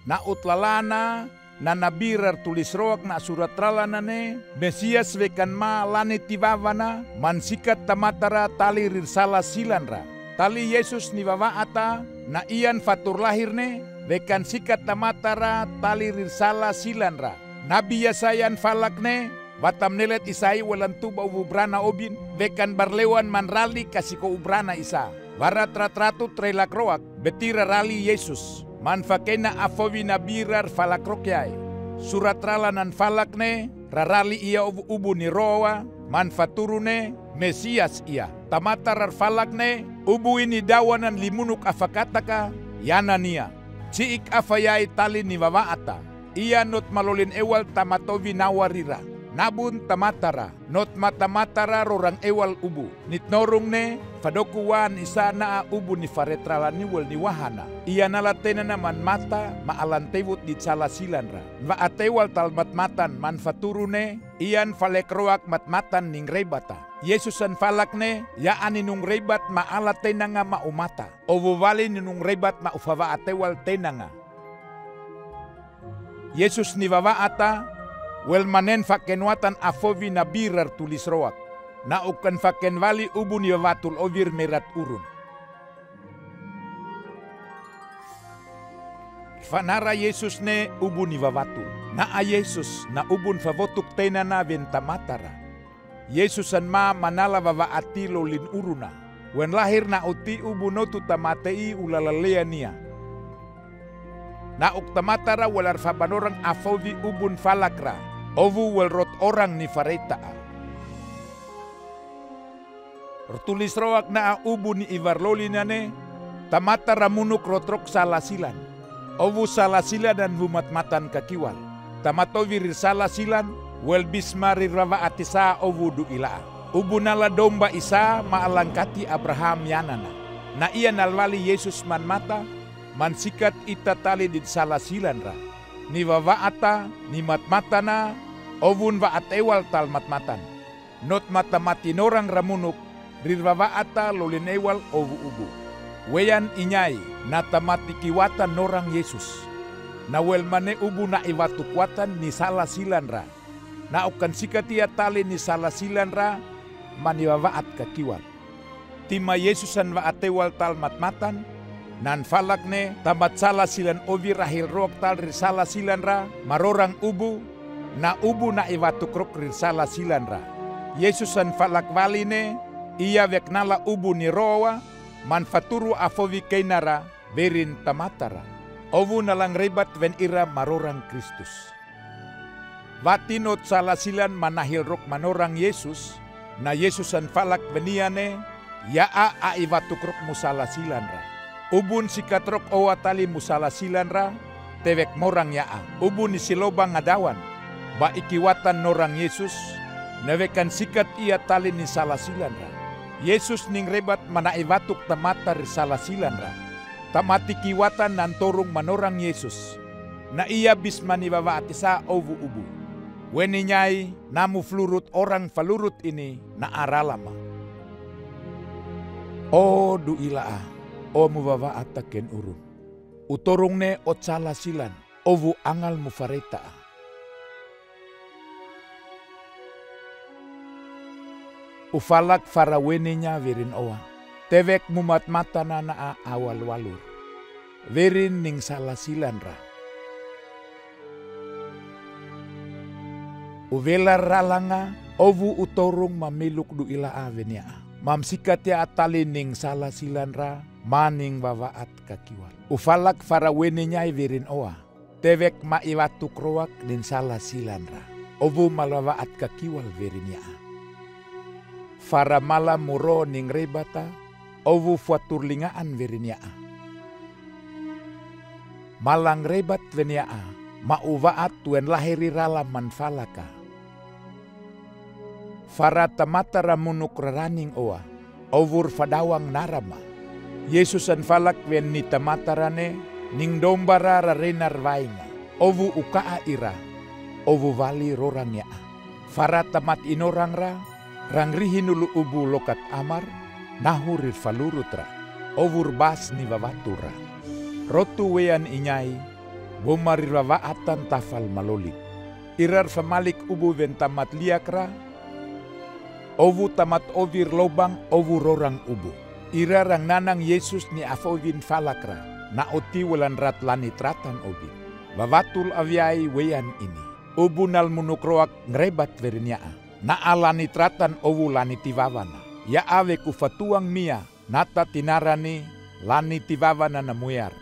na utlalana na nabirar tulis roak na surat ralanane Mesias vekan ma lani tivavana mansikat tamatara tali rirsala silanra tali Yesus ni ata na ian fatur lahirne vekan sikat tamatara tali rirsala silanra Nabi Yasayan falakne batam nelet isai walantu bau ubrana obin vekan barlewan manrali kasiko ubrana isa barat ratratu trelak roak betira rali Yesus manfakena afowi nabirar falakrokyai surat ralanan falakne rarali ia ubu ni roa manfaturune Mesias ia tamatarar falakne ubu ini dawanan limunuk afakataka yanania ciik afayai tali ni wawaata ia not malolin ewal tamatovi nawarira nabun tamatara not matamatara rorang ewal ubu nitnorung ne fadokuwan isa na ubu ni faretrala ni wal ni wahana iya nalatena naman mata maalantewut di salasilan ra va atewal talmat matan manfaturune iyan falekroak matmatan ning rebata Yesusan falakne ya aninung rebat maalatena nga maumata obuwali ninung rebat maufawa atewal tenanga Yesus ni wawaata wel manen fakenwatan afovi nabirar tulis roak na ukan fakenwali ubu ni wawatul ovir merat urun fanara Yesus ne ubu ni wawatul na a Yesus na ubun favotuk tenana ventamatara Yesusan ma manala wawaati lolin uruna wen lahir na uti ubu notu tamatei ulalaleya nia na uktamatara walar fabanorang afovi ubun falakra ovu welrot orang ni faretaa. Tertulis roak na ubu ni ivarloli nane tamata ramunuk rotrok salasilan. Ovu salasilan dan bumat-matan kakiwal. Tamato virir salasilan wel bismari rava atisa ovu du ilaa. Ubu nala domba isa maalangkati Abraham yanana. Na iya nalwali Yesus man mata mansikat ita tali di salasilan ra. Ni wawaata, ni matmatana, ovun waat ewal tal matmatan. Not matamati norang ramunuk, rirwawaata lolin ewal ovu ubu. Weyan inyai, natamati kiwatan norang Yesus. Nawel mane ubu na iwatukwatan ni salasilan ra. Na ukan sikatia tali ni salasilan ra, maniwawaat kakiwal. Tima Yesusan waat ewal tal matmatan, nan falakne tamat salasilan ovi rahil rok tal risalasilan ra marorang ubu na iwatukrok risalasilan ra Yesusan falak waline iya veknala ubu ni roa manfaturu afovi keinara berin tamatara ovu nalang rebat ven ira marorang Kristus watinot salasilan manahil rok manorang Yesus na Yesusan falak veniane yaa a iwatukrok musalasilan ra ubun sikatrok owa tali musalasilan ra, tewek morang yaa. Ubun ni silobang ngadawan, ba ikiwatan norang Yesus, newekan sikat iya tali ni salasilan ra. Yesus ning rebat manaiwatuk tamata ri salasilan ra. Tamati kiwatan nantorong manorang Yesus, na iya bismani wawaatisa ovu ubu. Weni nyai namu flurut orang falurut ini na aralama. O du ilaa. O muwawa ataken urun. Utorong ne o salasilan. Ovu angal mufareta. Ufalak farawene nya verin owa. Tewek mumat-mata na awal walur. Verin ning salasilan ra. Uvelar ralanga. Ovu utorong mamiluk du ilaa venia. Mamsikat ya atali ning salasilan ra. Maning wawaat kakiwal. Ufalak farawene nyai virin oa. Tewek maiwatuk roak din salasilan ra. Ovu malawaat kakiwal virin yaa. Fara mala muro ning rebata. Ovu fuaturlingaan virin yaa. Malang rebat ven yaa. Mauwaat wen lahiri rala manfalaka. Fara tamata ramunuk raraning oa. Ovur fadawang narama. Yesusan falak wen ni tamatarane ning dombara rarenar vainga. Ovu ukaa ira. Ovu vali rorang yaa. Fara tamat inorang ra. Rangrihin ulu ubu lokat amar. Nahurir falurutra. Ovur bas ni wawatura. Rotu wean inyai. Bumarirwawaatan tafal malolik. Irar famalik ubu ventamat liakra. Ovu tamat ovir lobang ovu rorang ubu. Irarang nanang Yesus ni afovin falakra. Na oti walan rat lanit ratan obin. Bawatul avyai weyan ini. Ubu nal munukroak ngrebat verniaa. Na alanit ratan ovu lanitivawana. Ya ave kufatuang mia. Nata tinarani lanitivawana na muyar.